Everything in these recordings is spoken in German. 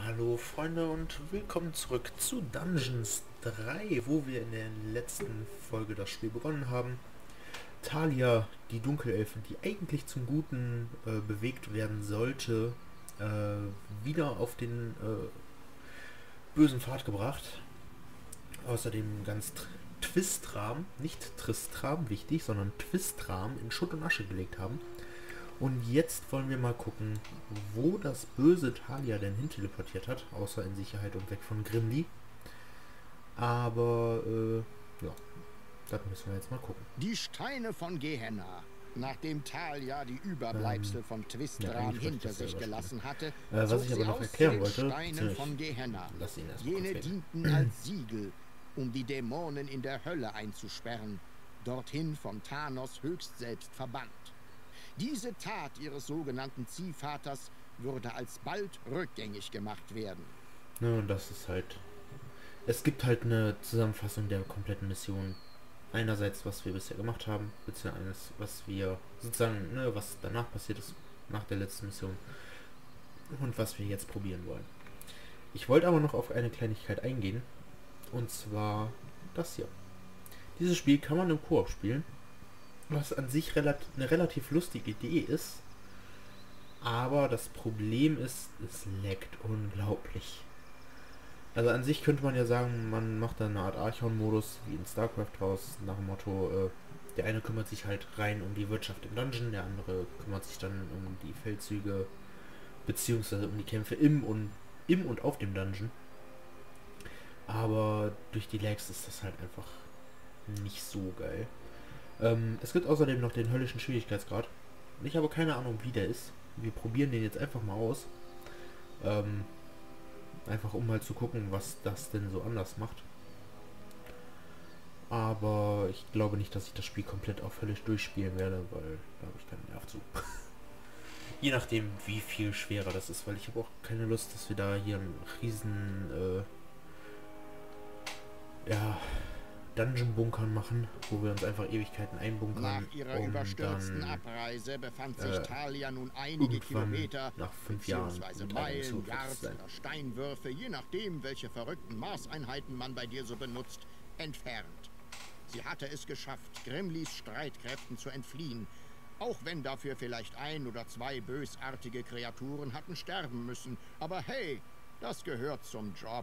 Hallo Freunde und willkommen zurück zu Dungeons 3, wo wir in der letzten Folge das Spiel begonnen haben. Talia, die Dunkelelfin, die eigentlich zum Guten bewegt werden sollte, wieder auf den bösen Pfad gebracht. Außerdem ganz Twistram, nicht Tristram, wichtig, sondern Twistram in Schutt und Asche gelegt haben. Und jetzt wollen wir mal gucken, wo das böse Talia denn hin teleportiert hat, außer in Sicherheit und weg von Grimly. Aber, ja, das müssen wir jetzt mal gucken. Die Steine von Gehenna. Nachdem Talia die Überbleibsel von Twistram hinter sich gelassen hatte, was ich aber noch erklären wollte, Steine von Gehenna. Lass ihn erst Jene dienten als Siegel, um die Dämonen in der Hölle einzusperren, dorthin von Thanos höchst selbst verbannt. Diese Tat ihres sogenannten Ziehvaters würde alsbald rückgängig gemacht werden. Ja, und das ist halt... Es gibt halt eine Zusammenfassung der kompletten Mission. Einerseits, was wir bisher gemacht haben, beziehungsweise was wir sozusagen, ne, was danach passiert ist, nach der letzten Mission. Und was wir jetzt probieren wollen. Ich wollte aber noch auf eine Kleinigkeit eingehen. Und zwar das hier. Dieses Spiel kann man im Koop spielen. Was an sich eine relativ lustige Idee ist. Aber das Problem ist, es laggt unglaublich. Also an sich könnte man ja sagen, man macht da eine Art Archon-Modus wie in StarCraft draus, nach dem Motto, der eine kümmert sich halt rein um die Wirtschaft im Dungeon, der andere kümmert sich dann um die Feldzüge, beziehungsweise um die Kämpfe im und auf dem Dungeon. Aber durch die Lags ist das halt einfach nicht so geil. Es gibt außerdem noch den höllischen Schwierigkeitsgrad. Ich habe keine Ahnung, wie der ist. Wir probieren den jetzt einfach mal aus. Einfach um mal zu gucken, was das denn so anders macht. Aber ich glaube nicht, dass ich das Spiel komplett auf höllisch durchspielen werde, weil da habe ich keinen Nerv zu. Je nachdem, wie viel schwerer das ist, weil ich habe auch keine Lust, dass wir da hier einen riesen Dungeon-Bunkern machen, wo wir uns einfach Ewigkeiten einbunkern. Nach ihrer überstürzten Abreise befand sich Talia nun einige Kilometer, nach 5 Jahren, Meilen, Yards oder Steinwürfe, je nachdem, welche verrückten Maßeinheiten man bei dir so benutzt, entfernt. Sie hatte es geschafft, Grimlys Streitkräften zu entfliehen, auch wenn dafür vielleicht 1 oder 2 bösartige Kreaturen hatten sterben müssen. Aber hey, das gehört zum Job.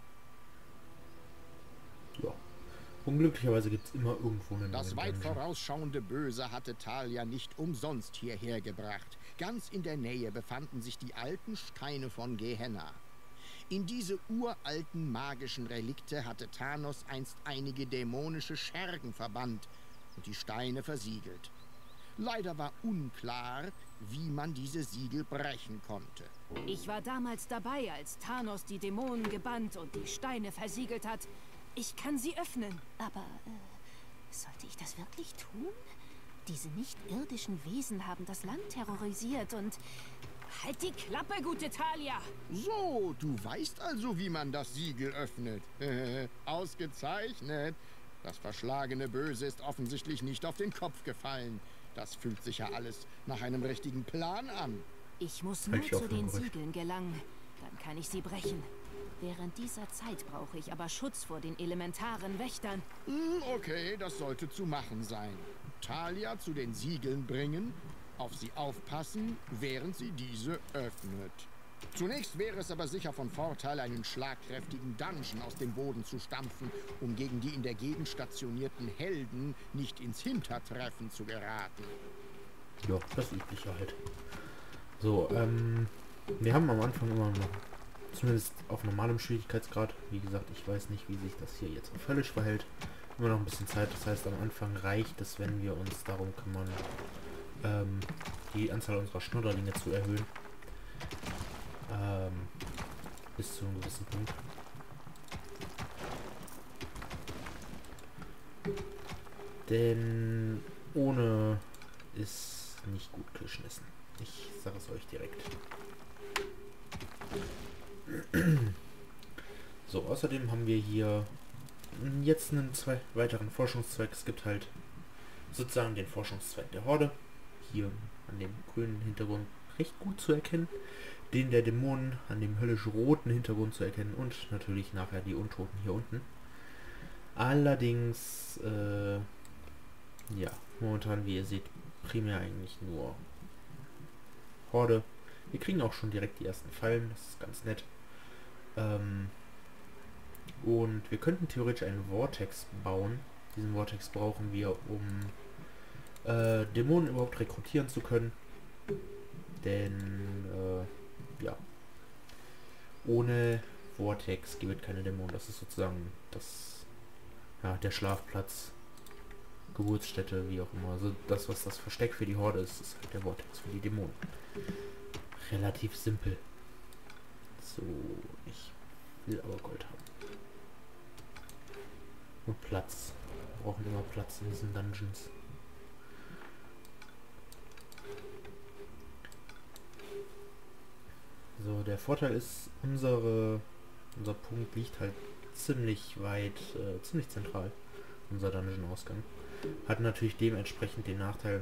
Ja. Unglücklicherweise gibt es immer irgendwo einen... Das weit vorausschauende Böse hatte Talia nicht umsonst hierher gebracht. Ganz in der Nähe befanden sich die alten Steine von Gehenna. In diese uralten magischen Relikte hatte Thanos einst einige dämonische Schergen verbannt und die Steine versiegelt. Leider war unklar, wie man diese Siegel brechen konnte. Ich war damals dabei, als Thanos die Dämonen gebannt und die Steine versiegelt hat. Ich kann sie öffnen. Aber, sollte ich das wirklich tun? Diese nicht-irdischen Wesen haben das Land terrorisiert und... Halt die Klappe, gute Talia! So, du weißt also, wie man das Siegel öffnet. Ausgezeichnet. Das verschlagene Böse ist offensichtlich nicht auf den Kopf gefallen. Das fühlt sich ja alles nach einem richtigen Plan an. Ich muss nur zu den Siegeln gelangen. Dann kann ich sie brechen. Während dieser Zeit brauche ich aber Schutz vor den elementaren Wächtern. Okay, das sollte zu machen sein. Talia zu den Siegeln bringen, auf sie aufpassen, während sie diese öffnet. Zunächst wäre es aber sicher von Vorteil, einen schlagkräftigen Dungeon aus dem Boden zu stampfen, um gegen die in der Gegend stationierten Helden nicht ins Hintertreffen zu geraten. Ja, das Übliche halt. So, wir haben am Anfang immer noch, zumindest auf normalem Schwierigkeitsgrad, wie gesagt, ich weiß nicht, wie sich das hier jetzt auf höllisch verhält, immer noch ein bisschen Zeit. Das heißt, am Anfang reicht es, wenn wir uns darum kümmern, die Anzahl unserer Schnodderlinge zu erhöhen. Bis zu einem gewissen Punkt. Denn ohne ist nicht gut geschnissen. Ich sage es euch direkt. So, außerdem haben wir hier jetzt einen weiteren Forschungszweig. Es gibt halt sozusagen den Forschungszweig der Horde. Hier an dem grünen Hintergrund recht gut zu erkennen. den der Dämonen an dem höllisch roten Hintergrund zu erkennen und natürlich nachher die Untoten hier unten. Allerdings, ja, momentan, wie ihr seht, primär eigentlich nur Horde. Wir kriegen auch schon direkt die ersten Fallen, das ist ganz nett. Und wir könnten theoretisch einen Vortex bauen. Diesen Vortex brauchen wir, um Dämonen überhaupt rekrutieren zu können. Denn, ja, ohne Vortex gibt es keine Dämonen. Das ist sozusagen das, ja, der Schlafplatz, Geburtsstätte, wie auch immer. Also das, was das Versteck für die Horde ist, ist halt der Vortex für die Dämonen. Relativ simpel. So, ich will aber Gold haben. Und Platz. Wir brauchen immer Platz in diesen Dungeons. So, der Vorteil ist, unser Punkt liegt halt ziemlich weit, ziemlich zentral. Unser Dungeon-Ausgang. Hat natürlich dementsprechend den Nachteil,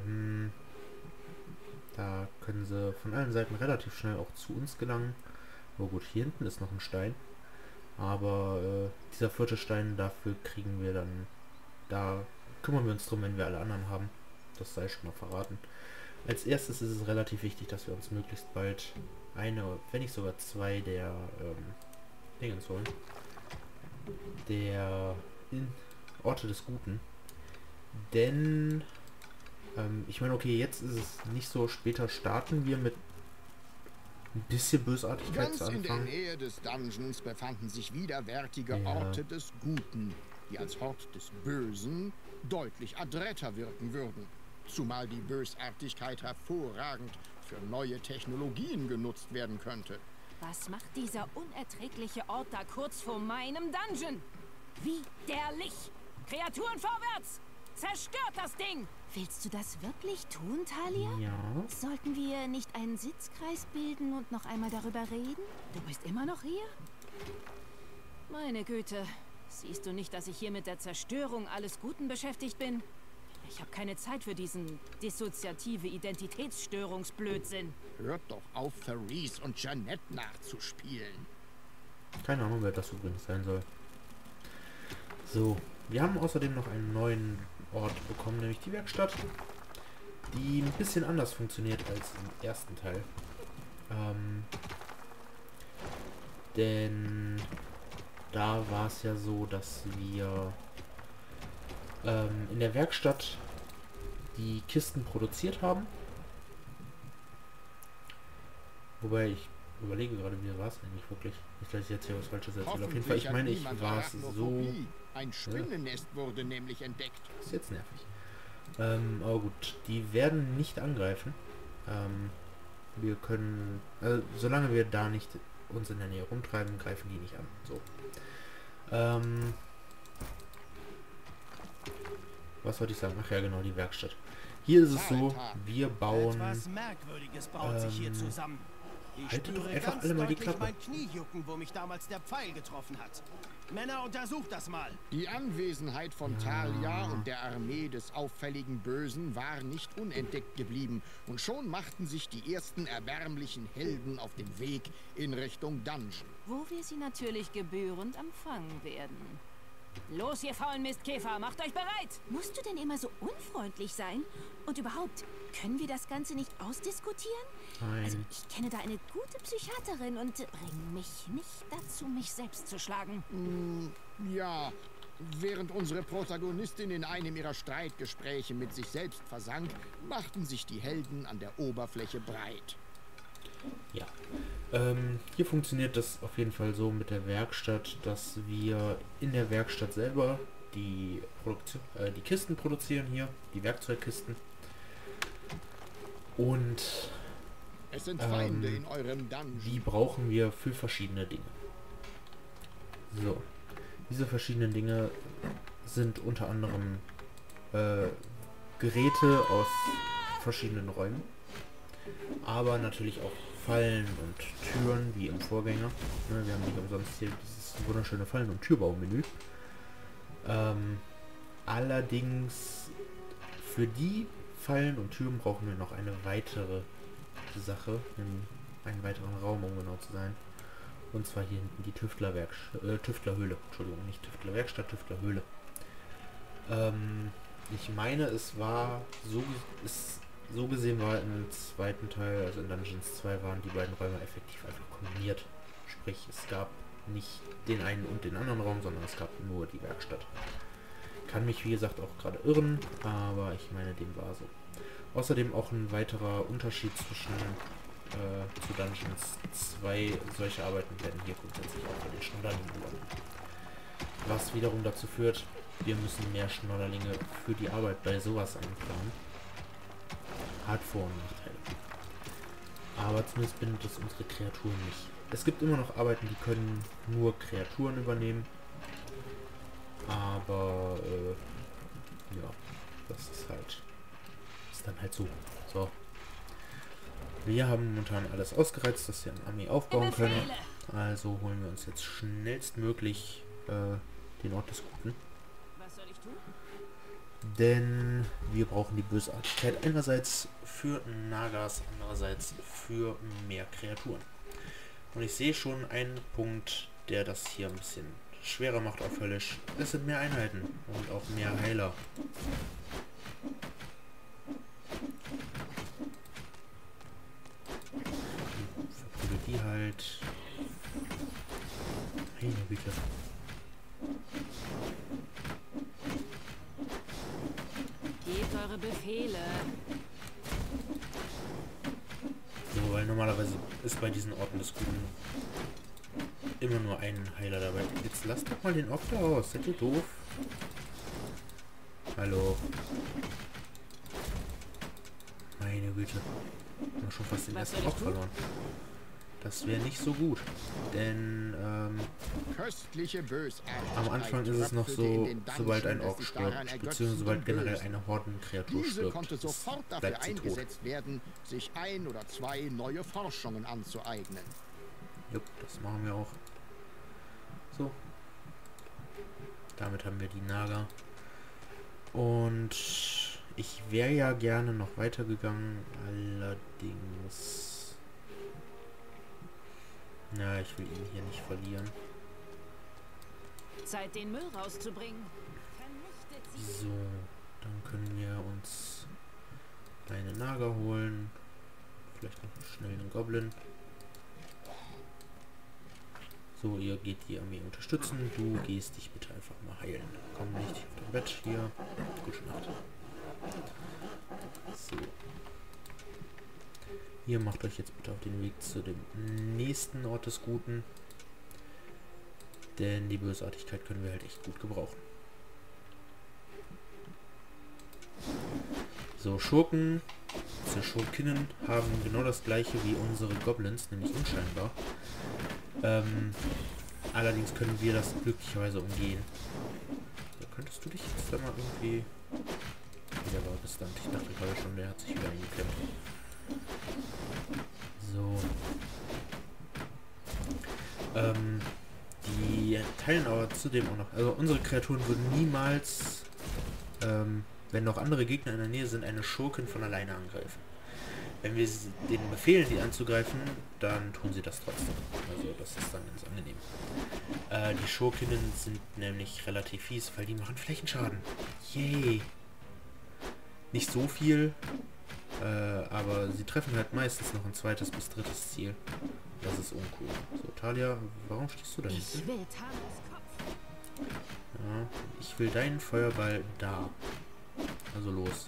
da können sie von allen Seiten relativ schnell auch zu uns gelangen. Oh gut, hier hinten ist noch ein Stein. Aber dieser 4. Stein, dafür kriegen wir dann, da kümmern wir uns drum, wenn wir alle anderen haben. Das sei schon mal verraten. Als erstes ist es relativ wichtig, dass wir uns möglichst bald eine, wenn nicht sogar 2 der Dingens holen. Der Orte des Guten. Denn, ich meine, okay, jetzt ist es nicht so, später starten wir mit ein bisschen Bösartigkeit Ganz zu Anfang. in der Nähe des Dungeons befanden sich widerwärtige Orte des Guten, die als Hort des Bösen deutlich adretter wirken würden. Zumal die Bösartigkeit hervorragend für neue Technologien genutzt werden könnte. Was macht dieser unerträgliche Ort da kurz vor meinem Dungeon? Widerlich! Kreaturen vorwärts! Zerstört das Ding! Willst du das wirklich tun, Talia? Ja. Sollten wir nicht einen Sitzkreis bilden und noch einmal darüber reden? Du bist immer noch hier? Meine Güte. Siehst du nicht, dass ich hier mit der Zerstörung alles Guten beschäftigt bin? Ich habe keine Zeit für diesen dissoziative Identitätsstörungsblödsinn. Hört doch auf, Therese und Jeanette nachzuspielen. Keine Ahnung, wer das übrigens sein soll. So, wir haben außerdem noch einen neuen Ort bekommen, nämlich die Werkstatt, die ein bisschen anders funktioniert als im ersten Teil. Denn da war es ja so, dass wir in der Werkstatt die Kisten produziert haben. Wobei ich überlege gerade, wie war es eigentlich wirklich? Nicht, dass ich jetzt hier was Falsches erzähle. Auf jeden Fall, ich meine, ich war es so... Ein Spinnennest wurde nämlich entdeckt. Das ist jetzt nervig. Aber gut, die werden nicht angreifen. Wir können... solange wir da nicht uns in der Nähe rumtreiben, greifen die nicht an. So. Was wollte ich sagen? Ach ja, genau, die Werkstatt. Hier ist es so, wir bauen... Etwas Merkwürdiges baut sich hier zusammen. Ich haltet doch spüre einfach ganz alle mal die deutlich Klappe. mein Knie jucken, wo mich damals der Pfeil getroffen hat. Männer, untersucht das mal. Die Anwesenheit von Talia und der Armee des auffälligen Bösen war nicht unentdeckt geblieben und schon machten sich die ersten erbärmlichen Helden auf den Weg in Richtung Dungeon. Wo wir sie natürlich gebührend empfangen werden. Los, ihr faulen Mistkäfer, macht euch bereit! Musst du denn immer so unfreundlich sein? Und überhaupt, können wir das Ganze nicht ausdiskutieren? Nein. Also, ich kenne da eine gute Psychiaterin und bring mich nicht dazu, mich selbst zu schlagen. Ja, während unsere Protagonistin in einem ihrer Streitgespräche mit sich selbst versank, machten sich die Helden an der Oberfläche breit. Ja. Hier funktioniert das auf jeden Fall so mit der Werkstatt, dass wir in der Werkstatt selber die Kisten produzieren hier, die Werkzeugkisten. Und Es sind Feinde in eurem Dungeon. die brauchen wir für verschiedene Dinge. So. Diese verschiedenen Dinge sind unter anderem Geräte aus verschiedenen Räumen. Aber natürlich auch Fallen und Türen, wie im Vorgänger. Ne, wir haben nicht umsonst hier dieses wunderschöne Fallen- und Türbaumenü. Allerdings für die Fallen und Türen brauchen wir noch eine weitere Sache, einen weiteren Raum, um genau zu sein. Und zwar hier hinten die Tüftlerhöhle. Entschuldigung, nicht Tüftlerwerkstatt, Tüftlerhöhle. Ich meine, es war so gesehen war im zweiten Teil, also in Dungeons 2, waren die beiden Räume effektiv einfach kombiniert. Sprich, es gab nicht den einen und den anderen Raum, sondern es gab nur die Werkstatt. Kann mich wie gesagt auch gerade irren, aber ich meine, dem war so. Außerdem auch ein weiterer Unterschied zwischen zu Dungeons 2, solche Arbeiten werden hier grundsätzlich auch bei den Schnodderlingen übernommen. Was wiederum dazu führt, wir müssen mehr Schnodderlinge für die Arbeit bei sowas einplanen. Hat Vor- und Nachteile. Aber zumindest bindet es unsere Kreaturen nicht. Es gibt immer noch Arbeiten, die können nur Kreaturen übernehmen. Aber ja, das ist dann halt so. So. Wir haben momentan alles ausgereizt, dass wir eine Armee aufbauen können. Also holen wir uns jetzt schnellstmöglich den Ort des Guten. Was soll ich tun? Denn wir brauchen die Bösartigkeit einerseits für Nagas, andererseits für mehr Kreaturen. Und ich sehe schon einen Punkt, der das hier ein bisschen schwerer macht auf Höllisch. Es sind mehr Einheiten und auch mehr Heiler. Verprügelt die halt. Meine Güte. Gebt eure Befehle. So, weil normalerweise ist bei diesen Orten des Guten immer nur ein Heiler dabei. Jetzt lasst doch mal den Ort da aus. Seid ihr doof? Hallo. Meine Güte. Wir haben schon fast den ersten Ort verloren. Das wäre nicht so gut. Denn Köstliche Bösartigkeit am Anfang ist es noch tröpfelte so, in den Dungeon sobald ein des Ork sich stirbt, daran beziehungsweise ergötzenden sobald generell Bösen. eine Hordenkreatur Diese stirbt, konnte sofort dafür bleibt sie tot. eingesetzt werden, sich ein oder zwei neue Forschungen anzueignen. Jupp, das machen wir auch. So. Damit haben wir die Naga. Und ich wäre ja gerne noch weitergegangen, allerdings... Na, ich will ihn hier nicht verlieren. Zeit, den Müll rauszubringen. Vernichtet sie. So, dann können wir uns eine Naga holen. Vielleicht noch schnell einen Goblin. So, ihr geht die Armee unterstützen. Du gehst dich bitte einfach mal heilen. Komm nicht auf dein Bett hier. Gute Nacht. So. Ihr macht euch jetzt bitte auf den Weg zu dem nächsten Ort des Guten. Denn die Bösartigkeit können wir halt echt gut gebrauchen. So, Schurken, diese Schurkinnen haben genau das gleiche wie unsere Goblins, nämlich unscheinbar. Allerdings können wir das glücklicherweise umgehen. So, könntest du dich jetzt da mal irgendwie... Der war gestunt. Ich dachte gerade schon, der hat sich wieder eingeklemmt. So. Die teilen aber zudem auch noch... Also unsere Kreaturen würden niemals, wenn noch andere Gegner in der Nähe sind, eine Schurkin von alleine angreifen. Wenn wir denen befehlen, die anzugreifen, dann tun sie das trotzdem. Also das ist dann ganz angenehm. Die Schurkinnen sind nämlich relativ fies, weil die machen Flächenschaden. Yay! Nicht so viel, aber sie treffen halt meistens noch ein zweites bis drittes Ziel. Das ist uncool. So, Talia, warum stehst du da hinten? Ich will Talias Kopf. Ja, ich will deinen Feuerball da. Also los.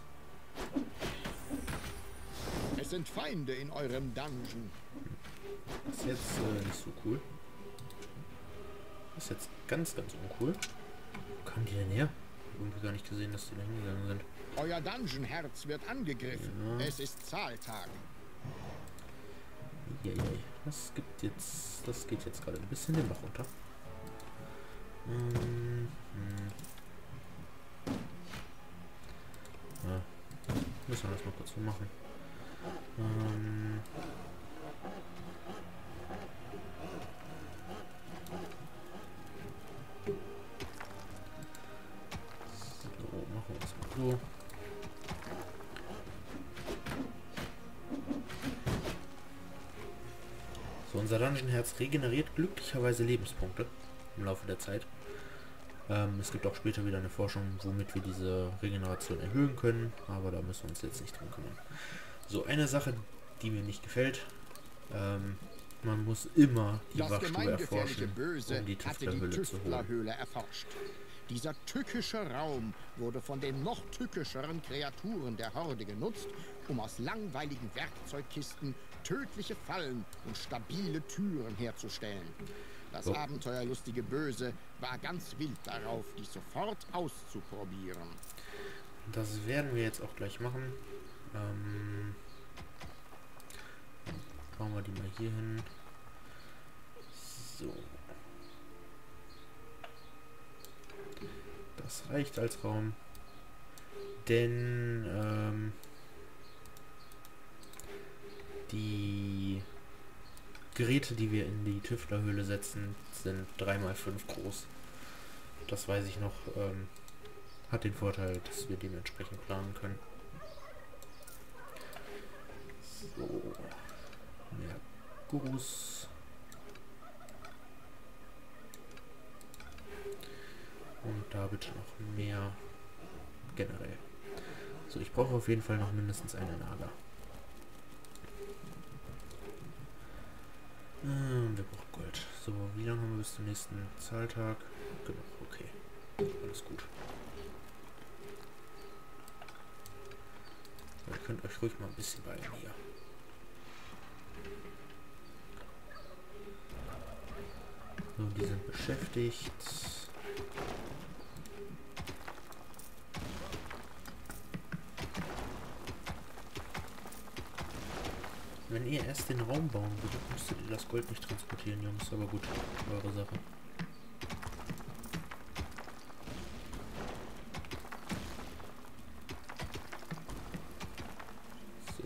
Es sind Feinde in eurem Dungeon. Das ist jetzt nicht so cool. Das ist jetzt ganz, ganz uncool. Wo kamen die denn her? Irgendwie gar nicht gesehen, dass die da hingegangen sind. Euer Dungeon-Herz wird angegriffen. Ja. Es ist Zahltag. Das geht jetzt gerade ein bisschen den Bach runter. Ja, müssen wir das mal kurz so machen. So, machen wir das mal so. Dungeon-Herz regeneriert glücklicherweise Lebenspunkte im Laufe der Zeit. Es gibt auch später wieder eine Forschung, womit wir diese Regeneration erhöhen können, aber da müssen wir uns jetzt nicht drum kümmern. So, eine Sache, die mir nicht gefällt, man muss immer die Wachstube erforschen, um die Tüftlerhöhle zu holen. Erforscht. Dieser tückische Raum wurde von den noch tückischeren Kreaturen der Horde genutzt, um aus langweiligen Werkzeugkisten tödliche Fallen und stabile Türen herzustellen. Das abenteuerlustige Böse war ganz wild darauf, dies sofort auszuprobieren. Das werden wir jetzt auch gleich machen. Bauen wir die mal hier hin. So. Das reicht als Raum. Denn die Geräte, die wir in die Tüftlerhöhle setzen, sind 3×5 groß. Das weiß ich noch. Hat den Vorteil, dass wir dementsprechend planen können. So. Mehr Gurus. Und da bitte noch mehr generell. So, ich brauche auf jeden Fall noch mindestens eine Nager. Wir brauchen Gold. So, wie lange haben wir bis zum nächsten Zahltag? Genau, okay. Alles gut. Ihr könnt euch ruhig mal ein bisschen beeilen hier. So, die sind beschäftigt. Wenn ihr erst den Raum bauen würdet, müsstet ihr das Gold nicht transportieren, Jungs. Aber gut, eure Sache. So.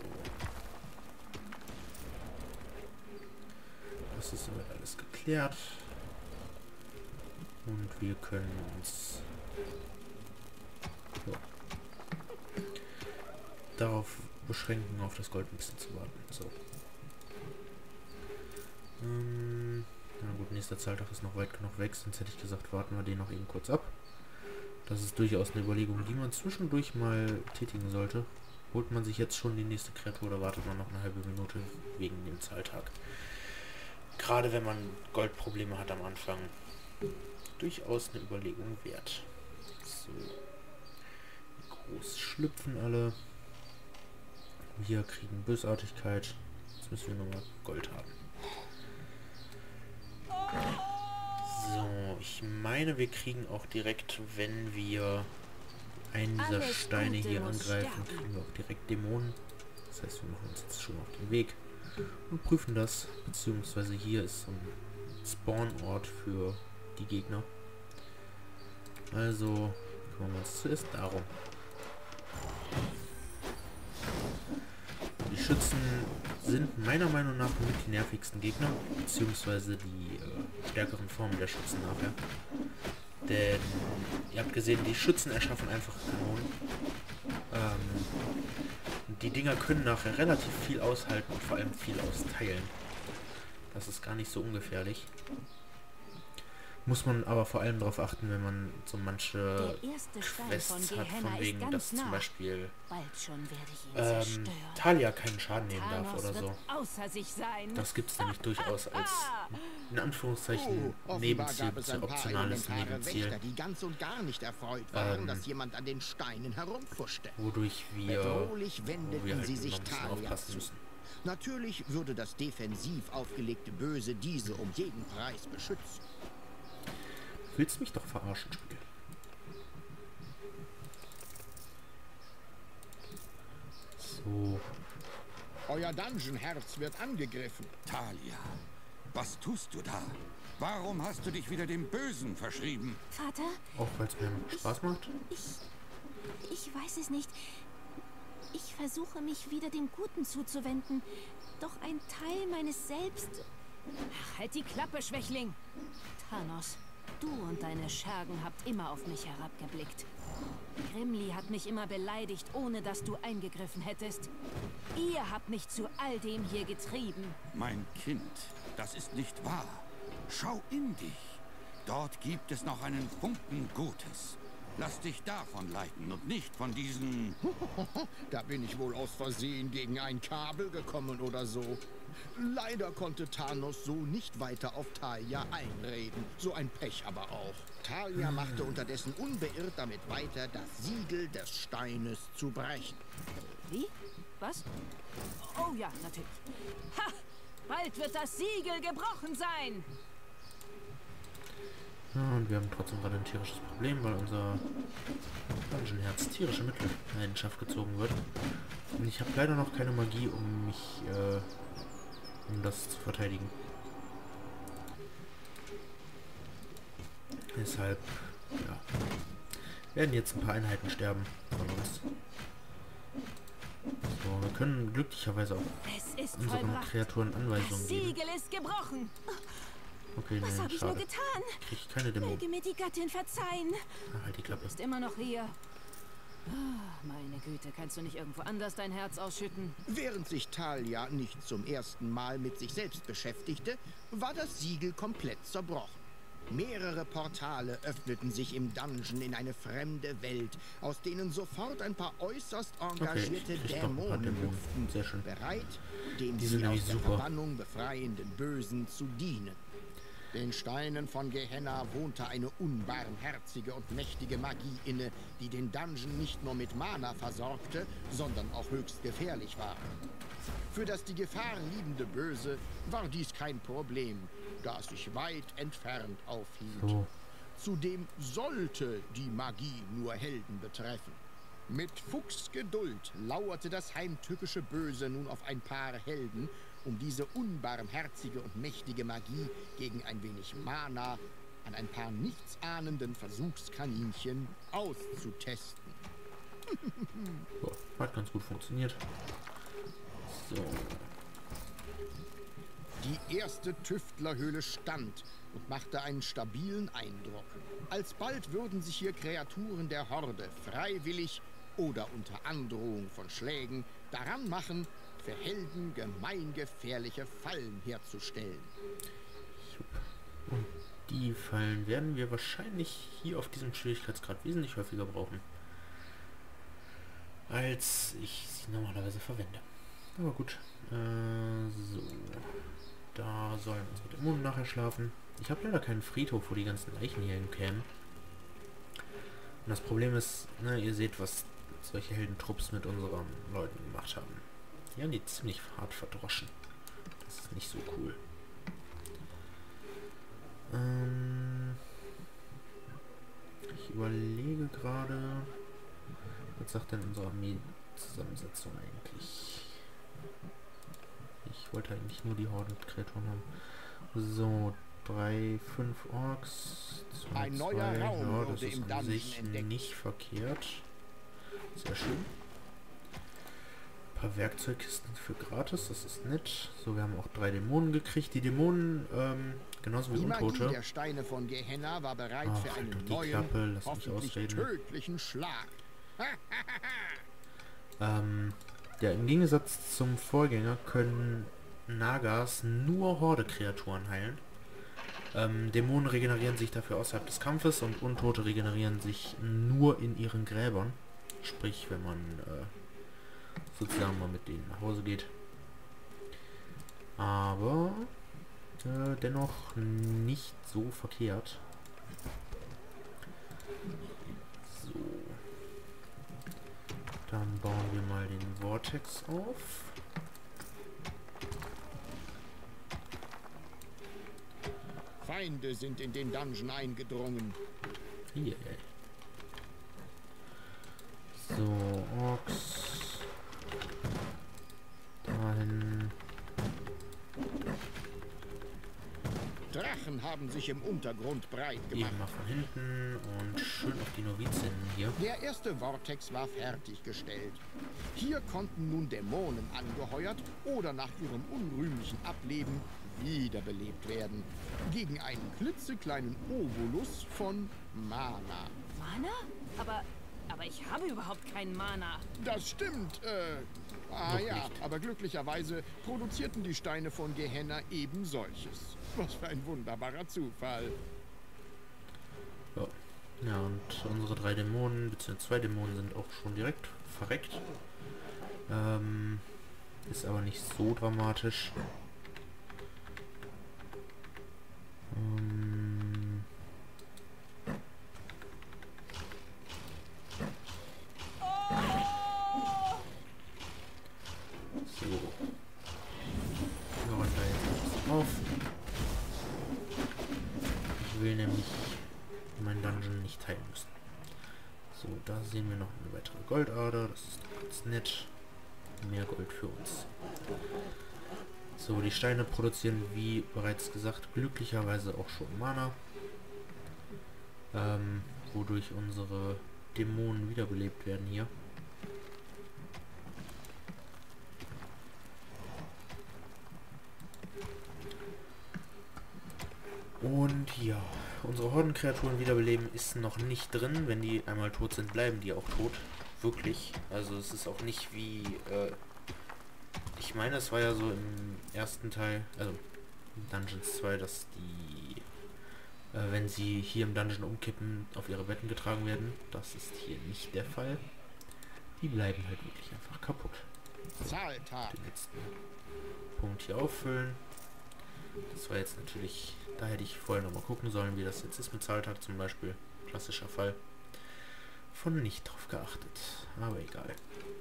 Das ist soweit alles geklärt. Und wir können uns darauf beschränken, auf das Gold ein bisschen zu warten. So. Na gut, nächster Zahltag ist noch weit genug weg, sonst hätte ich gesagt, warten wir den noch eben kurz ab. Das ist durchaus eine Überlegung, die man zwischendurch mal tätigen sollte. Holt man sich jetzt schon die nächste Kreatur oder wartet man noch eine halbe Minute wegen dem Zahltag? Gerade wenn man Goldprobleme hat am Anfang. Durchaus eine Überlegung wert. So. Groß schlüpfen alle. Wir kriegen Bösartigkeit. Jetzt müssen wir nur mal Gold haben. So, ich meine, wir kriegen auch direkt, wenn wir einen dieser Steine hier angreifen, kriegen wir auch direkt Dämonen. Das heißt, wir machen uns jetzt schon auf den Weg und prüfen das. Beziehungsweise hier ist so ein Spawnort für die Gegner. Also kümmern wir uns zuerst darum. Die Schützen sind meiner Meinung nach mit die nervigsten Gegner, beziehungsweise die stärkeren Formen der Schützen nachher. Denn ihr habt gesehen, die Schützen erschaffen einfach Kanonen. Die Dinger können nachher relativ viel aushalten und vor allem viel austeilen. Das ist gar nicht so ungefährlich. Muss man aber vor allem darauf achten, wenn man so manche Quests hat, von wegen, dass zum Beispiel Talia keinen Schaden nehmen darf oder so. Das gibt es nämlich durchaus als, in Anführungszeichen, Nebenziel, bzw. optionales Nebenziel. Die ganz und gar nicht erfreut waren, dass jemand an den Steinen herumfuschte. Wodurch wir halt sie sich immer ein bisschen aufpassen müssen. Natürlich würde das defensiv aufgelegte Böse diese um jeden Preis beschützen. Willst mich doch verarschen, Spiel. So. Euer Dungeon-Herz wird angegriffen. Talia, was tust du da? Warum hast du dich wieder dem Bösen verschrieben? Vater? Auch weil es mir Spaß macht? Ich weiß es nicht. Ich versuche mich wieder dem Guten zuzuwenden. Doch ein Teil meines Selbst... Ach, halt die Klappe, Schwächling! Thanos, du und deine Schergen habt immer auf mich herabgeblickt. Grimli hat mich immer beleidigt, ohne dass du eingegriffen hättest. Ihr habt mich zu all dem hier getrieben. Mein Kind, das ist nicht wahr. Schau in dich. Dort gibt es noch einen Funken Gutes. Lass dich davon leiten und nicht von diesen... Da bin ich wohl aus Versehen gegen ein Kabel gekommen oder so. Leider konnte Thanos so nicht weiter auf Thalia einreden. So ein Pech aber auch. Thalia machte unterdessen unbeirrt damit weiter, das Siegel des Steines zu brechen. Wie? Was? Oh ja, natürlich. Ha! Bald wird das Siegel gebrochen sein! Ja, und wir haben trotzdem gerade ein tierisches Problem, weil unser Dungeon-Herz tierische Mitleidenschaft gezogen wird. Und ich habe leider noch keine Magie, um mich, um das zu verteidigen. Deshalb, ja, werden jetzt ein paar Einheiten sterben von uns. So, wir können glücklicherweise auch unseren Kreaturen Anweisungen das geben. Siegel ist gebrochen! Okay, Was nein, habe ich nur schade. getan? Krieg ich keine Dämonen. Möge mir die Gattin verzeihen. Ah, halt die Klappe. Ist immer noch hier. Ah, meine Güte, kannst du nicht irgendwo anders dein Herz ausschütten? Während sich Thalia nicht zum ersten Mal mit sich selbst beschäftigte, war das Siegel komplett zerbrochen. Mehrere Portale öffneten sich im Dungeon in eine fremde Welt, aus denen sofort ein paar äußerst engagierte ich krieg doch ein paar Dämonen Dämonen. luften, Sehr schön. bereit, dem Die sie sind aus nämlich der super. Verbannung befreienden Bösen zu dienen. Den Steinen von Gehenna wohnte eine unbarmherzige und mächtige Magie inne, die den Dungeon nicht nur mit Mana versorgte, sondern auch höchst gefährlich war. Für das die Gefahr liebende Böse war dies kein Problem, da es sich weit entfernt aufhielt. So. Zudem sollte die Magie nur Helden betreffen. Mit Fuchsgeduld lauerte das heimtückische Böse nun auf ein paar Helden, um diese unbarmherzige und mächtige Magie gegen ein wenig Mana an ein paar nichtsahnenden Versuchskaninchen auszutesten. So, hat ganz gut funktioniert. So. Die erste Tüftlerhöhle stand und machte einen stabilen Eindruck. Alsbald würden sich hier Kreaturen der Horde freiwillig oder unter Androhung von Schlägen daran machen, für Helden gemeingefährliche Fallen herzustellen. Und die Fallen werden wir wahrscheinlich hier auf diesem Schwierigkeitsgrad wesentlich häufiger brauchen, als ich sie normalerweise verwende. Aber gut. So. Da sollen unsere Dämonen nachher schlafen. Ich habe leider keinen Friedhof, wo die ganzen Leichen hier hinkämen. Und das Problem ist, ne, ihr seht, was solche Heldentrupps mit unseren Leuten gemacht haben. Die haben die ziemlich hart verdroschen. Das ist nicht so cool. Ich überlege gerade, was sagt denn unsere Armee-Zusammensetzung eigentlich? Ich wollte eigentlich nur die Hordenkreaturen haben. So, 3, 5 Orks. 2, Ein neuer 2. Raum Ja, wurde das ist im an Dungeon sich entdeckt. nicht verkehrt. Sehr schön. Ein paar Werkzeugkisten für gratis, das ist nett. So, wir haben auch 3 Dämonen gekriegt. Die Dämonen, genauso wie Die Magie Untote. der Steine von Gehenna war bereit Ach, für halt einen doch die neuen, Klappe, lass mich hoffentlich ausreden. tödlichen Schlag. Ja, im Gegensatz zum Vorgänger können Nagas nur Horde-Kreaturen heilen. Dämonen regenerieren sich dafür außerhalb des Kampfes und Untote regenerieren sich nur in ihren Gräbern. Sprich, wenn man sozusagen mal mit denen nach Hause geht. Aber dennoch nicht so verkehrt. So. Dann bauen wir mal den Vortex auf. Feinde sind in den Dungeon eingedrungen. Hier. So, Orks. Dahin. Drachen haben sich im Untergrund breit gemacht. Eben mal von hinten und schön auf die Novizinnen hier. Der erste Vortex war fertiggestellt. Hier konnten nun Dämonen angeheuert oder nach ihrem unrühmlichen Ableben wiederbelebt werden. Gegen einen klitzekleinen Obolus von Mana. Mana? Aber Aber ich habe überhaupt keinen Mana. Das stimmt, Noch ja, nicht. aber glücklicherweise produzierten die Steine von Gehenna eben solches. Was für ein wunderbarer Zufall. Ja. Ja, und unsere 3 Dämonen, beziehungsweise 2 Dämonen sind auch schon direkt verreckt. Ist aber nicht so dramatisch. So. Wir räumen da jetzt ein bisschen auf. Ich will nämlich mein Dungeon nicht teilen müssen. So, da sehen wir noch eine weitere Goldader. Das ist doch ganz nett. Mehr Gold für uns. So, die Steine produzieren, wie bereits gesagt, glücklicherweise auch schon Mana. Wodurch unsere Dämonen wiederbelebt werden hier. Und ja, unsere Hordenkreaturen wiederbeleben ist noch nicht drin. Wenn die einmal tot sind, bleiben die auch tot. Wirklich. Also es ist auch nicht wie... ich meine, es war ja so im ersten Teil, also in Dungeons 2, dass die, wenn sie hier im Dungeon umkippen, auf ihre Betten getragen werden. Das ist hier nicht der Fall. Die bleiben halt wirklich einfach kaputt. Zahltag. Den letzten Punkt hier auffüllen. Das war jetzt natürlich, da hätte ich vorher nochmal gucken sollen, wie das jetzt ist mit Zahltag zum Beispiel. Klassischer Fall. Von nicht drauf geachtet. Aber egal.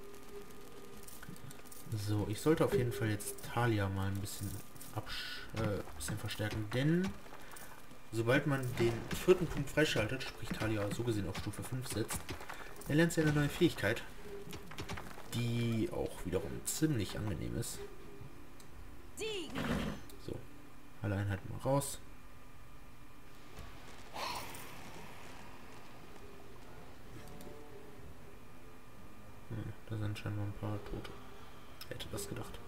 So, ich sollte auf jeden Fall jetzt Thalia mal ein bisschen verstärken, denn sobald man den 4. Punkt freischaltet, sprich Thalia so gesehen auf Stufe 5 setzt, erlernt sie eine neue Fähigkeit, die auch wiederum ziemlich angenehm ist. So, alle Einheiten mal raus. Da sind scheinbar ein paar Tote. Hätte das gedacht.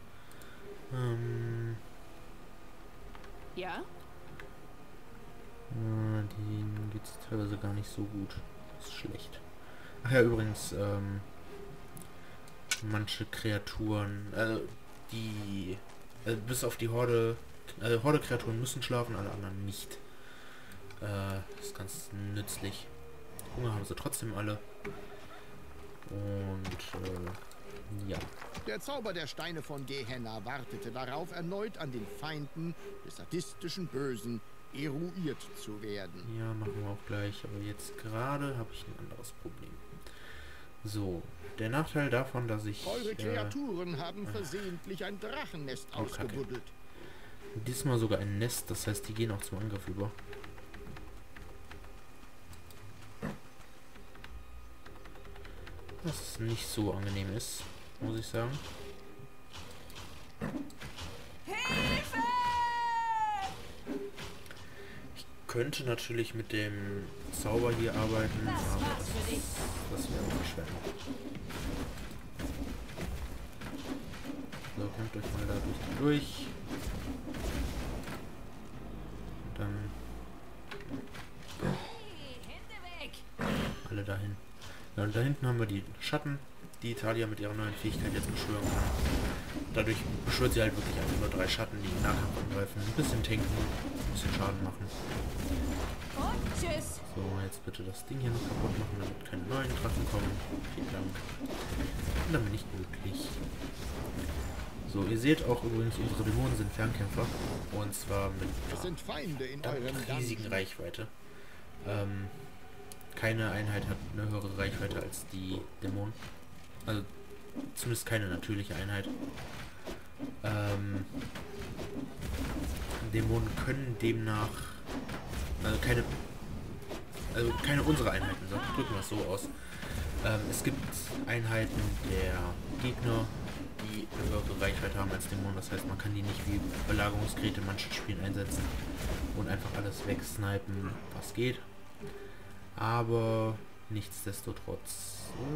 Ja? Denen geht es teilweise gar nicht so gut. Das ist schlecht. Ach ja, übrigens, manche Kreaturen, die, bis auf die Horde, Horde-Kreaturen müssen schlafen, alle anderen nicht. Ist ganz nützlich. Hunger haben sie trotzdem alle. Und, ja. Der Zauber der Steine von Gehenna wartete darauf, erneut an den Feinden des sadistischen Bösen eruiert zu werden. Ja, machen wir auch gleich. Aber jetzt gerade habe ich ein anderes Problem. So, der Nachteil davon, dass ich... Eure Kreaturen haben versehentlich ein Drachennest Oh, Kacke. ausgebuddelt. Diesmal sogar ein Nest, das heißt, die gehen auch zum Angriff über. Was nicht so angenehm ist, muss ich sagen. Ich könnte natürlich mit dem Zauber hier arbeiten, aber das wäre auch schwer. So, kämpft euch mal da durch. Und dann alle dahin. Ja, und da hinten haben wir die Schatten, die Thalia mit ihrer neuen Fähigkeit jetzt beschwören kann. Dadurch beschwört sie halt wirklich einfach nur 3 Schatten, die im Nahkampf angreifen, ein bisschen tanken, ein bisschen Schaden machen. Und tschüss. So, jetzt bitte das Ding hier noch kaputt machen, damit keine neuen Drachen kommen. Vielen Dank. Und dann bin ich glücklich. So, ihr seht auch übrigens, unsere Dämonen sind Fernkämpfer. Und zwar mit Es sind Feinde in eurem einer riesigen Dungeon. Reichweite. Keine Einheit hat eine höhere Reichweite als die Dämonen. Also zumindest keine natürliche Einheit. Dämonen können demnach also keine unserer Einheiten, so drücken wir es so aus. Es gibt Einheiten der Gegner, die eine höhere Reichweite haben als Dämonen. Das heißt, man kann die nicht wie Belagerungsgeräte in manchen Spielen einsetzen und einfach alles wegsnipen, was geht. Aber nichtsdestotrotz,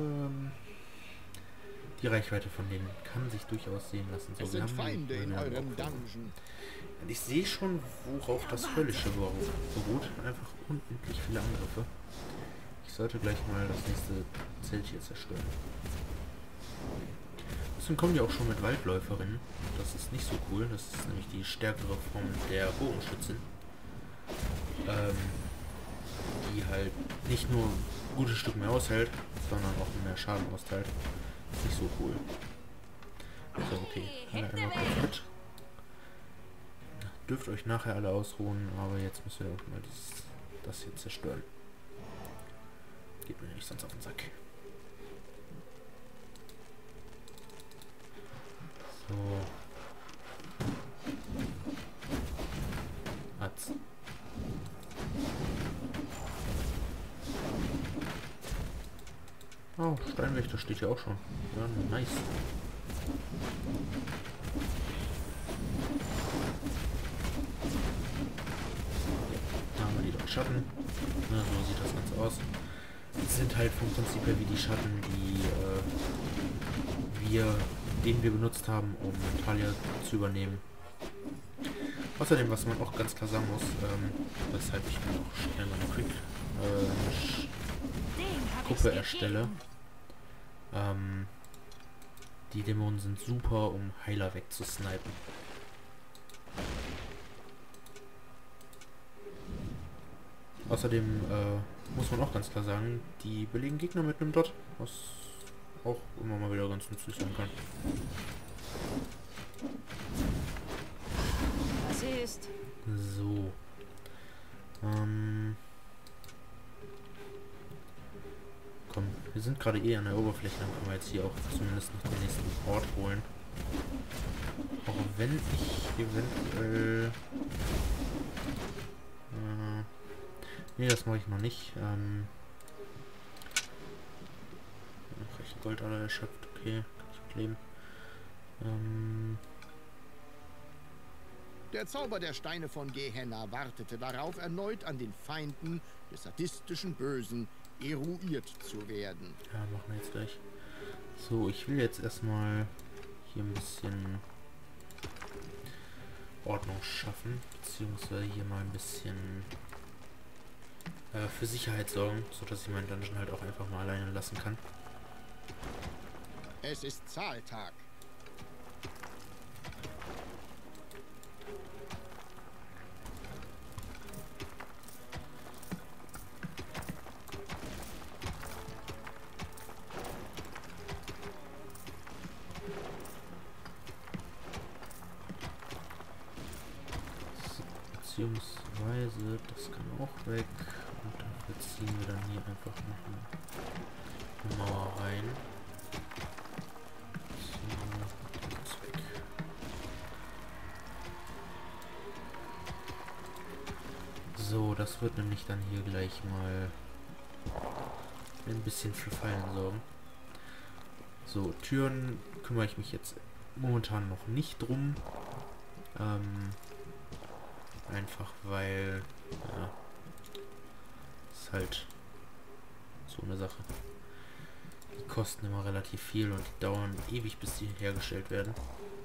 die Reichweite von denen kann sich durchaus sehen lassen. So, Es wir sind haben Feinde in eine eurem Aufgabe. Dungeon. Und ich sehe schon, worauf das Höllische beruht. Einfach unendlich viele Angriffe. Ich sollte gleich mal das nächste Zelt hier zerstören. Deswegen kommen die auch schon mit Waldläuferinnen. Das ist nicht so cool. Das ist nämlich die stärkere Form der Bogenschützin. Die halt nicht nur ein gutes Stück mehr aushält, sondern auch mehr Schaden austeilt. Ist nicht so cool. So, okay. Alle einmal kurz mit. Dürft euch nachher alle ausruhen, aber jetzt müssen wir auch mal das hier zerstören. Geht mir nämlich sonst auf den Sack. So. Hat's. Oh, Steinwächter steht ja auch schon. Ja, nice. Da haben wir die drei Schatten. Na, so sieht das Ganze aus. Die sind halt vom Prinzip her wie die Schatten, den wir benutzt haben, um Talia zu übernehmen. Außerdem, was man auch ganz klar sagen muss, weshalb ich mir auch schnell meine Gruppe erstelle. Die Dämonen sind super, um Heiler wegzusnipen. Außerdem muss man auch ganz klar sagen, die belegen Gegner mit einem Dot, was auch immer mal wieder ganz nützlich sein kann. Was ist? So. Komm, wir sind gerade eh an der Oberfläche, dann können wir jetzt hier auch zumindest noch den nächsten Ort holen. Auch wenn ich eventuell... nee, das mache ich noch nicht. Noch recht Gold alle erschöpft, okay, kann ich mitleben. Der Zauber der Steine von Gehenna wartete darauf, erneut an den Feinden des sadistischen Bösen eruiert zu werden. Ja, machen wir jetzt gleich. So, ich will jetzt erstmal hier ein bisschen Ordnung schaffen, beziehungsweise hier mal ein bisschen für Sicherheit sorgen, sodass ich meinen Dungeon halt auch einfach mal alleine lassen kann. Es ist Zahltag. Beziehungsweise, das kann auch weg. Und dafür ziehen wir dann hier einfach noch eine Mauer rein. So, das ist weg. So, das wird nämlich dann hier gleich mal ein bisschen für Fallen sorgen. So, Türen kümmere ich mich jetzt momentan noch nicht drum. Einfach weil, ja, ist halt so eine Sache. Die kosten immer relativ viel und die dauern ewig, bis die hergestellt werden.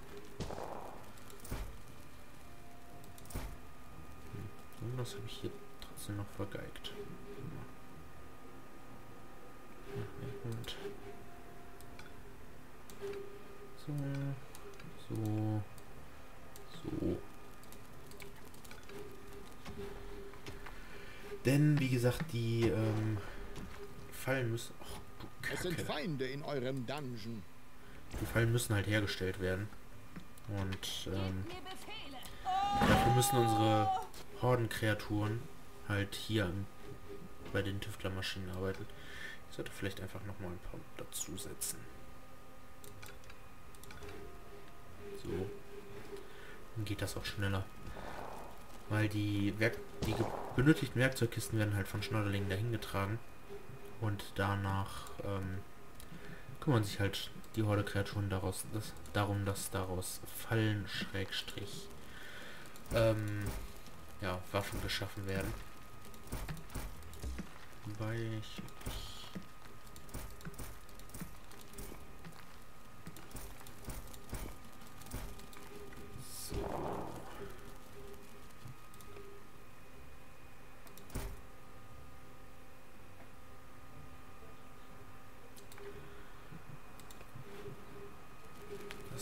Und das habe ich hier trotzdem noch vergeigt. Und so. Denn, wie gesagt, die Fallen müssen... Ach, du Kacke. Es sind Feinde in eurem Dungeon. Die Fallen müssen halt hergestellt werden. Und dafür müssen unsere Hordenkreaturen halt hier bei den Tüftlermaschinen arbeiten. Ich sollte vielleicht einfach nochmal ein paar dazu setzen. So. Dann geht das auch schneller. Weil die benötigten Werkzeugkisten werden halt von Schnodderlingen dahin getragen. Und danach kümmern sich halt die Horde-Kreaturen darum, dass daraus Fallen Schrägstrich ja, Waffen geschaffen werden. Wobei ich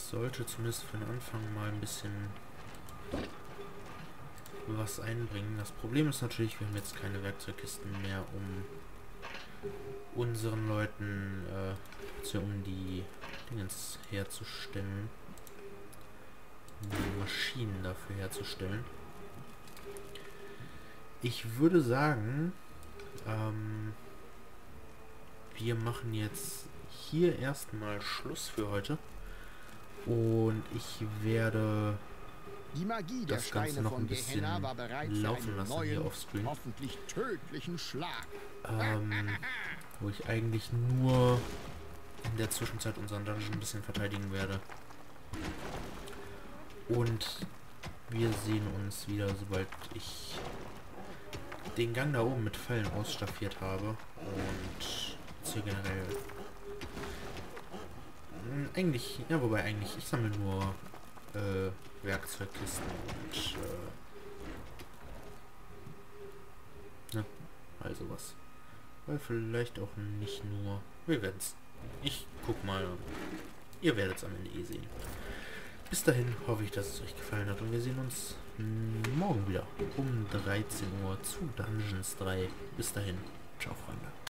sollte zumindest für den Anfang mal ein bisschen was einbringen. Das Problem ist natürlich, wir haben jetzt keine Werkzeugkisten mehr, um unseren Leuten, um die Dingens herzustellen. Die Maschinen dafür herzustellen. Ich würde sagen, wir machen jetzt hier erstmal Schluss für heute. Und ich werde Die Magie der das Ganze Steine noch ein von bisschen Gehenna war bereit für laufen einen lassen hier neuen, offscreen. hoffentlich tödlichen Schlag. Wo ich eigentlich nur in der Zwischenzeit unseren Dungeon ein bisschen verteidigen werde. Und wir sehen uns wieder, sobald ich den Gang da oben mit Fallen ausstaffiert habe. Und hier generell... Eigentlich, ja, wobei eigentlich, ich sammle nur Werkzeugkisten und ne, also was. Weil vielleicht auch nicht nur. Wir werden's. Ich guck mal. Ihr werdet es am Ende eh sehen. Bis dahin hoffe ich, dass es euch gefallen hat und wir sehen uns morgen wieder um 13 Uhr zu Dungeons 3. Bis dahin. Ciao, Freunde.